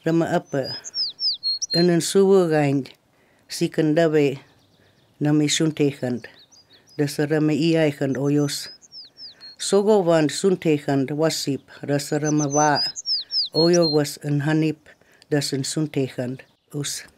rama apa enen suwagain sikandawe nami suntehand dasarama iaihan oyos sogovan suntehand wasip rasarama va oyo was en hanip dasen suntehand us